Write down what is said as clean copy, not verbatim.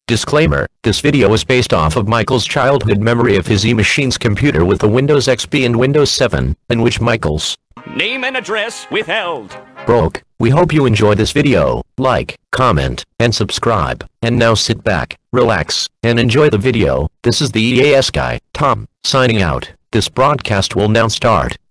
Disclaimer, this video is based off of Michael's childhood memory of his eMachines computer with the Windows XP and Windows 7, in which Michael's name and address withheld broke. We hope you enjoy this video. Like, comment, and subscribe. And now sit back, relax, and enjoy the video. This is the EAS guy, Tom, signing out. This broadcast will now start.